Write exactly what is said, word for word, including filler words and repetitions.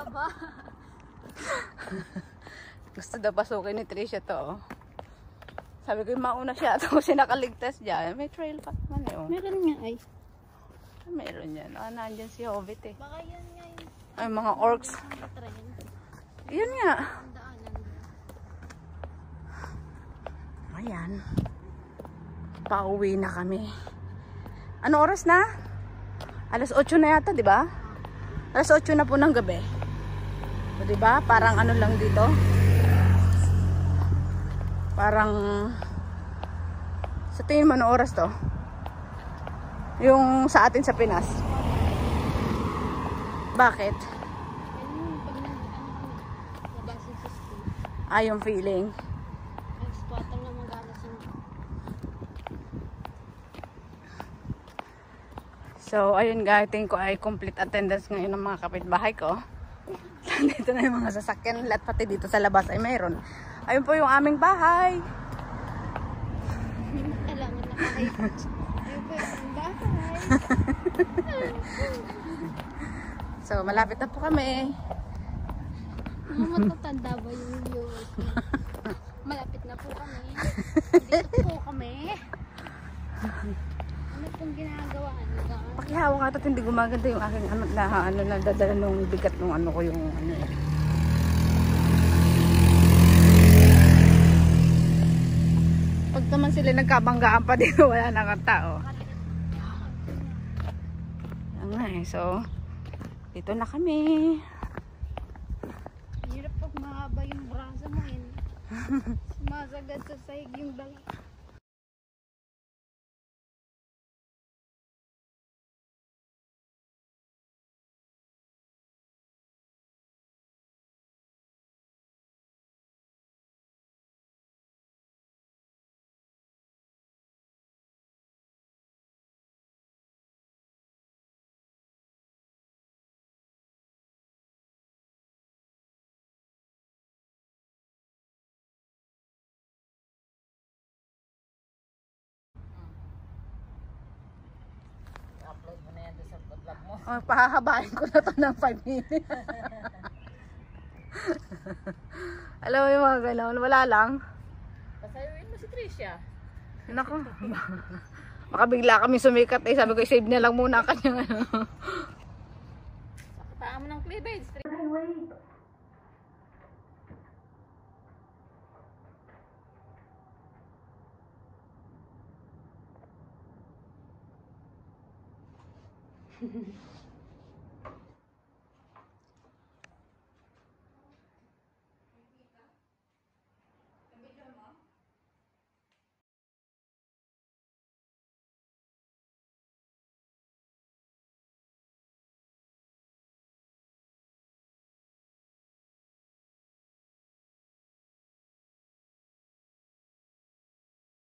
Gusto daw pasukin ni Tricia to. Oh. Sabi ko yung mauna siya. Tapos siya nakaligtas dyan. May trail pa naman eh. Oh. Meron nga ay. Meron yan. Ah, nandyan si Hobbit eh. Baka yan nga yun. Ay, mga orcs. Yan nga. Ayan. Pauwi na kami. Ano oras na? Alas otso na yata, di ba? Alas otso na po ng gabi. O, di ba? Parang ano lang dito. Parang sa tingin mo ano oras to? Yung sa atin sa Pinas. Bakit? Ah, yung feeling. So, ayun guys, tingin ko ay complete attendance ngayon ng mga kapitbahay ko. Dito na yung mga sasakyan lahat, pati dito sa labas ay mayroon. Ayun po yung aming bahay. Alam mo na kayo. Ayun po yung aming bahay. So, malapit na po kami. Matatanda ba yung viewers? Malapit na po kami. Dito po kami. Ano pong ginagawa? Pakihawa nga at hindi gumaganda yung aking ano na ano na dadala nung bigat nung ano ko yung ano eh. Pag naman sila nagkabanggaan pa dito, wala nang tao. Yan nga eh. So, dito na kami. Hirap pag mahaba yung braso mo yun. Sumasagad sa sahig yung dala. Oh, pahahabain ko na to ng five minutes. Alam mo yung mga gano'n, wala lang. Pasayuin mo si Tricia. Nako. Baka bigla kami sumikat eh. Sabi ko, save na lang muna kanyang ano. Paano mo ng cleavage?